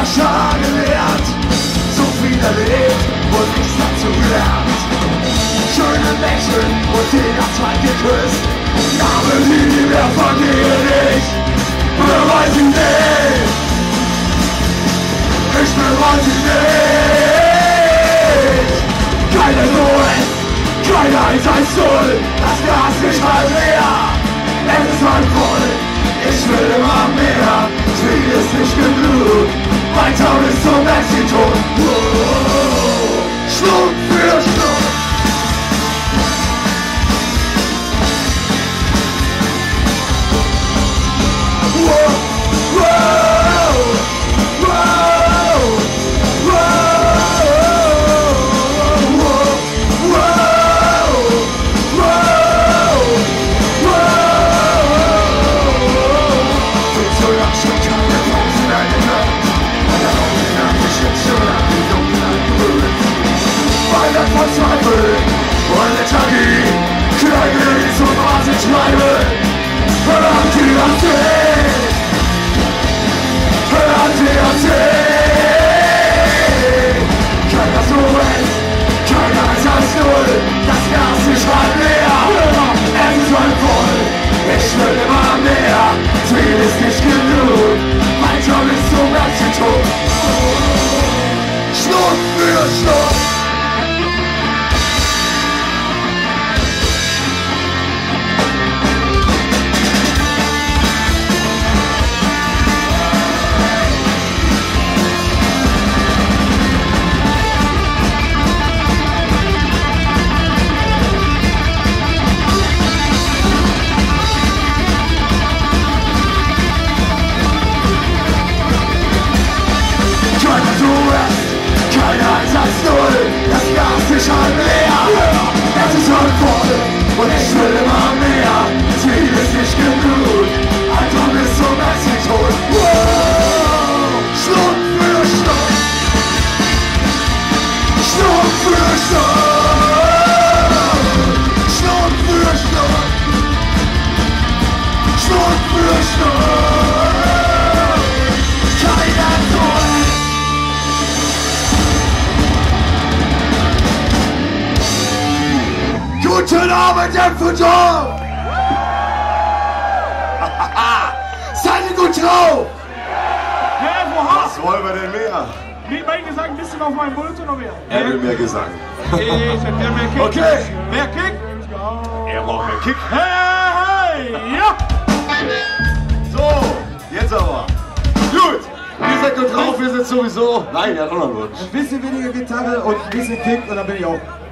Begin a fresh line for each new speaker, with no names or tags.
der Schar gelehrt, so viel erlebt und nichts dazu gelernt. Schöne Lächeln und jeder zweite Kuss, aber nie mehr von dir nicht, bereue sie nicht. Ich bereue sie nicht. Keine SOS, keine 110, das Glas nicht mal leer. Es ist halb voll, ich will immer mehr. Ziel ist nicht genug, weiter bis zum Mexiko. Schluck für Schluck. Verzweifeln und Lethargie, kleine so Wahnsinn schreiben. Hört die erzählt, hört die erzählt. Keiner SOS, keiner 110, das Glas ist halb leer. Es ist halb voll, ich will immer mehr. Ziel ist nicht genug, weiter bis zum Mexiko. Schluck für Schluck. Das Glas ist halb leer, es ist halb voll und ich will immer mehr. Ziel ist nicht genug, einfach bis zum Mexiko. Schluck für Schluck, Schluck für Schluck, Schluck für Schluck, Schluck für Schluck. Keiner SOS. Guten Abend, Epfendorf! Seid ihr gut drauf?
Hä, wo hast
Was wollen wir denn mehr?
du? Mein Gesang ein bisschen auf meinem Mund oder mehr?
Er will mehr Gesang.
Der mehr Kick.
Okay.
Mehr Kick?
Er braucht mehr Kick.
Hey, ja!
So, jetzt aber. Gut, ihr seid gut drauf, wir sind sowieso... Nein, er hat auch noch einen Wunsch.
Ein bisschen weniger Gitarre und ein bisschen Kick und dann bin ich auch.